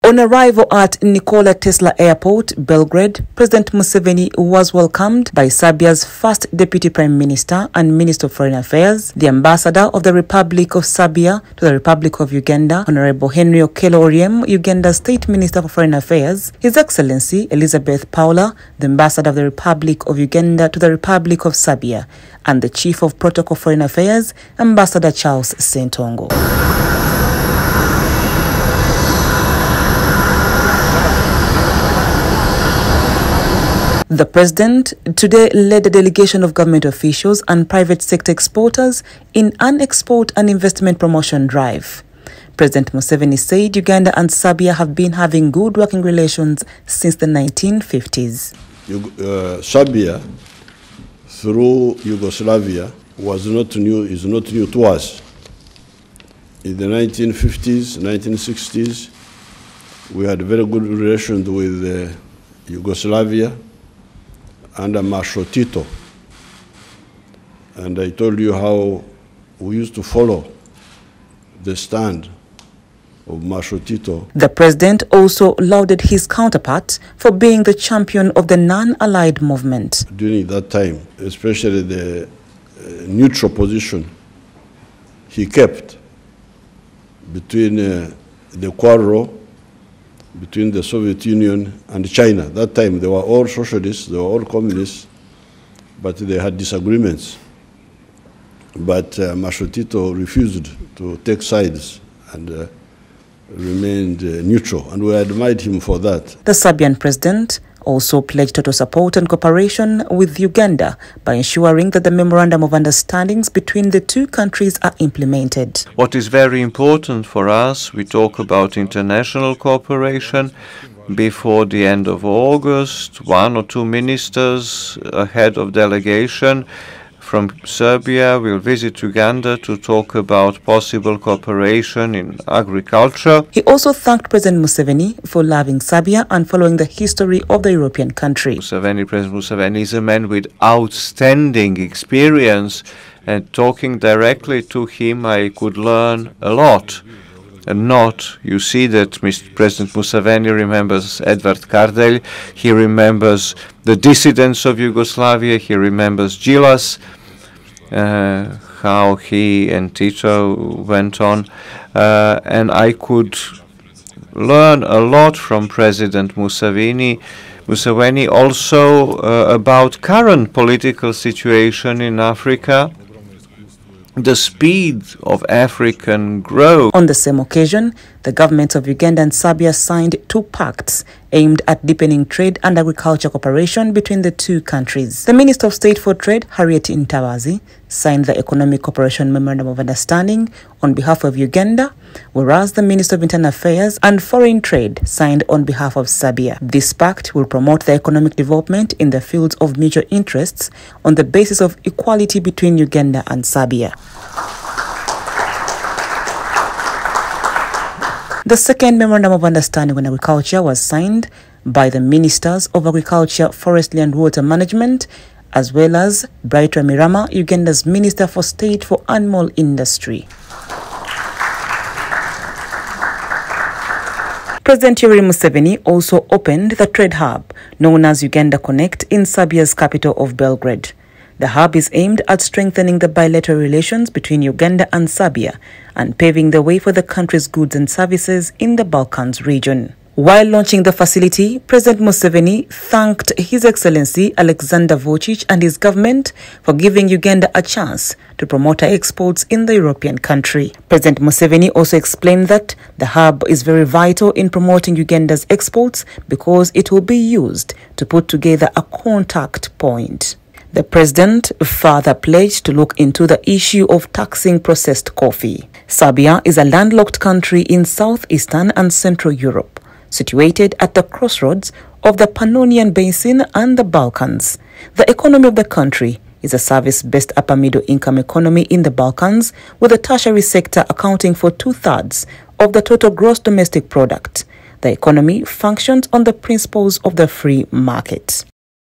On arrival at Nikola Tesla Airport, Belgrade, President Museveni was welcomed by Serbia's first Deputy Prime Minister and Minister of Foreign Affairs, the Ambassador of the Republic of Serbia to the Republic of Uganda, Honorable Henry Okello Oryem, Uganda's State Minister for Foreign Affairs, His Excellency Elizabeth Paula, the Ambassador of the Republic of Uganda to the Republic of Serbia, and the Chief of Protocol Foreign Affairs, Ambassador Charles Sentongo. The President today led a delegation of government officials and private sector exporters in an export and investment promotion drive. President Museveni said Uganda and Serbia have been having good working relations since the 1950s. Serbia, through Yugoslavia, is not new to us. In the 1950s, 1960s, we had very good relations with Yugoslavia under Marshal Tito. And I told you how we used to follow the stand of Marshal Tito. The President also lauded his counterpart for being the champion of the non-allied movement. During that time, especially the neutral position he kept between the quarrel between the Soviet Union and China. That time they were all socialists, they were all communists, but they had disagreements. But Marshal Tito refused to take sides and remained neutral, and we admired him for that. The Serbian President also pledged total support and cooperation with Uganda by ensuring that the Memorandum of Understandings between the two countries are implemented. What is very important for us, we talk about international cooperation. Before the end of August, 1 or 2 ministers, a head of delegation from Serbia will visit Uganda to talk about possible cooperation in agriculture. He also thanked President Museveni for loving Serbia and following the history of the European country. President Museveni is a man with outstanding experience, and talking directly to him I could learn a lot. And you see that Mr. President Museveni remembers Edvard Kardelj, he remembers the dissidents of Yugoslavia, he remembers Gilas, how he and Tito went on, and I could learn a lot from President Museveni also about current political situation in Africa, the speed of African growth. On the same occasion, the governments of Uganda and Serbia signed 2 pacts aimed at deepening trade and agriculture cooperation between the two countries. The Minister of State for Trade, Harriet Ntabazi, signed the Economic Cooperation Memorandum of Understanding on behalf of Uganda, whereas the Minister of Internal Affairs and Foreign Trade signed on behalf of Serbia. This pact will promote the economic development in the fields of mutual interests on the basis of equality between Uganda and Serbia. The second Memorandum of Understanding on Agriculture was signed by the Ministers of Agriculture, Forestry and Water Management, as well as Bright Ramirama, Uganda's Minister for State for Animal Industry. President Yoweri Museveni also opened the trade hub known as Uganda Connect in Serbia's capital of Belgrade. The hub is aimed at strengthening the bilateral relations between Uganda and Serbia and paving the way for the country's goods and services in the Balkans region. While launching the facility, President Museveni thanked His Excellency Alexander Vučić and his government for giving Uganda a chance to promote her exports in the European country. President Museveni also explained that the hub is very vital in promoting Uganda's exports because it will be used to put together a contact point. The President further pledged to look into the issue of taxing processed coffee. Serbia is a landlocked country in southeastern and central Europe, situated at the crossroads of the Pannonian Basin and the Balkans. The economy of the country is a service-based upper-middle-income economy in the Balkans, with the tertiary sector accounting for 2/3 of the total gross domestic product. The economy functions on the principles of the free market.